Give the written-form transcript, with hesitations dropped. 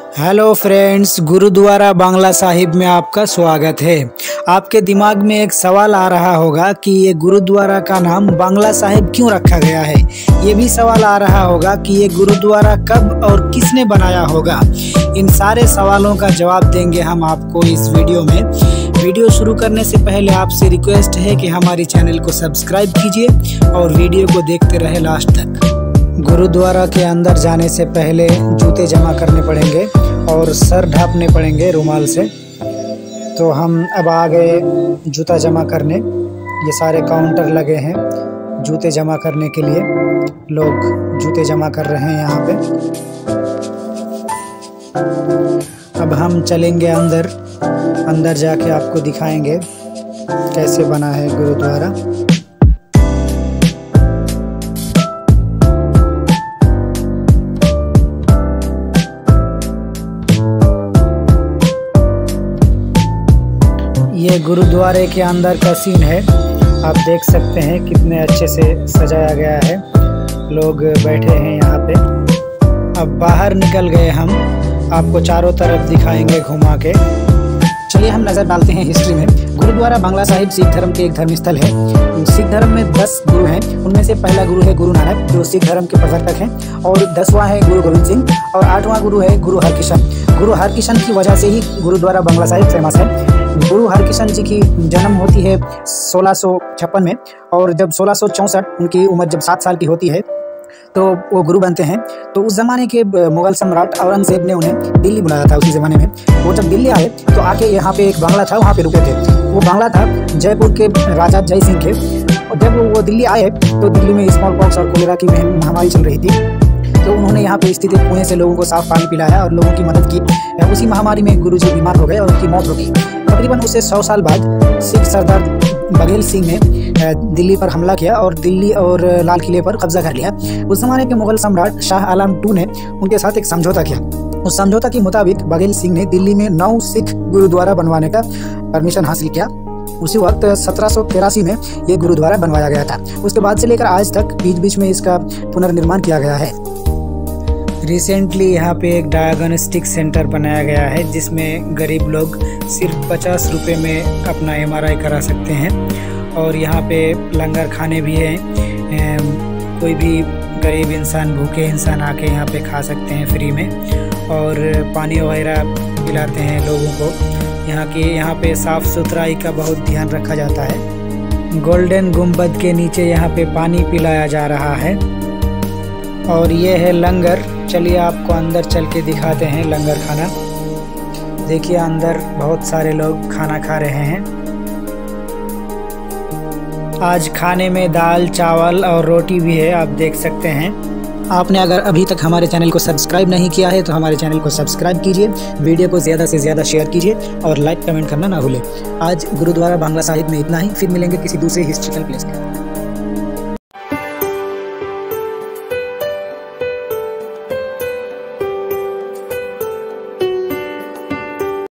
Hello friends, Gurudwara Bangla Sahib में आपका स्वागत है। आपके दिमाग में एक सवाल आ रहा होगा कि ये गुरुद्वारा का नाम बांग्ला साहिब क्यों रखा गया है। ये भी सवाल आ रहा होगा कि ये गुरुद्वारा कब और किसने बनाया होगा। इन सारे सवालों का जवाब देंगे हम आपको इस वीडियो में। वीडियो शुरू करने से पहले आपसे रिक्वेस्ट है कि हमारी चैनल को सब्सक्राइब कीजिए और वीडियो को देखते रहे लास्ट तक। गुरुद्वारा के अंदर जाने से पहले जूते जमा करने पड़ेंगे और सर ढाँपने पड़ेंगे रुमाल से। तो हम अब आ गए जूता जमा करने। ये सारे काउंटर लगे हैं जूते जमा करने के लिए। लोग जूते जमा कर रहे हैं यहाँ पे। अब हम चलेंगे अंदर जाके आपको दिखाएंगे कैसे बना है गुरुद्वारा। ये गुरुद्वारे के अंदर का सीन है। आप देख सकते हैं कितने अच्छे से सजाया गया है। लोग बैठे हैं यहाँ पे। अब बाहर निकल गए हम, आपको चारों तरफ दिखाएंगे घुमा के। चलिए हम नज़र डालते हैं हिस्ट्री में। गुरुद्वारा बांग्ला साहिब सिख धर्म के एक धर्म स्थल है। सिख धर्म में 10 गुरु हैं। उनमें से पहला गुरु है गुरु नानक, जो सिख धर्म के प्रवर्तक हैं, और 10वां है गुरु गोविंद सिंह, और 8वां गुरु है गुरु हरकिशन। गुरु हरकिशन की वजह से ही गुरुद्वारा बांग्ला साहिब फेमस है। गुरु हरकिशन जी की जन्म होती है 1656 में, और जब 1664 उनकी उम्र जब 7 साल की होती है तो वो गुरु बनते हैं। तो उस ज़माने के मुग़ल सम्राट औरंगज़ेब ने उन्हें दिल्ली बुलाया था। उसी ज़माने में वो जब दिल्ली आए तो आके यहाँ पे एक बांग्ला था, वहाँ पे रुके थे। वो बांग्ला था जयपुर के राजा जय सिंह के। और जब वो दिल्ली आए तो दिल्ली में स्मॉल पॉक्स और कोलेरा की महामारी चल रही थी। तो उन्होंने यहाँ पे स्थित कुएं से लोगों को साफ पानी पिलाया और लोगों की मदद की। उसी महामारी में गुरुजी बीमार हो गए और उनकी मौत हो गई। तकरीबन उससे 100 साल बाद सिख सरदार बघेल सिंह ने दिल्ली पर हमला किया और दिल्ली और लाल किले पर कब्जा कर लिया। उस जमाने के मुगल सम्राट शाह आलम II ने उनके साथ एक समझौता किया। उस समझौता के मुताबिक बघेल सिंह ने दिल्ली में 9 सिख गुरुद्वारा बनवाने का परमिशन हासिल किया। उसी वक्त 1783 में ये गुरुद्वारा बनवाया गया था। उसके बाद से लेकर आज तक बीच बीच में इसका पुनर्निर्माण किया गया है। रिसेंटली यहाँ पे एक डायग्नोस्टिक सेंटर बनाया गया है, जिसमें गरीब लोग सिर्फ 50 रुपये में अपना MRI करा सकते हैं। और यहाँ पे लंगर खाने भी हैं। कोई भी गरीब इंसान, भूखे इंसान आके यहाँ पे खा सकते हैं फ्री में। और पानी वगैरह पिलाते हैं लोगों को। यहाँ पे साफ़ सुथराई का बहुत ध्यान रखा जाता है। गोल्डन गुम्बद के नीचे यहाँ पे पानी पिलाया जा रहा है। और ये है लंगर। चलिए आपको अंदर चल के दिखाते हैं लंगर खाना। देखिए अंदर बहुत सारे लोग खाना खा रहे हैं। आज खाने में दाल, चावल और रोटी भी है, आप देख सकते हैं। आपने अगर अभी तक हमारे चैनल को सब्सक्राइब नहीं किया है तो हमारे चैनल को सब्सक्राइब कीजिए, वीडियो को ज़्यादा से ज़्यादा शेयर कीजिए और लाइक कमेंट करना ना भूलें। आज गुरुद्वारा बांग्ला साहिब में इतना ही। फिर मिलेंगे किसी दूसरे हिस्ट्रिकल प्लेस पे।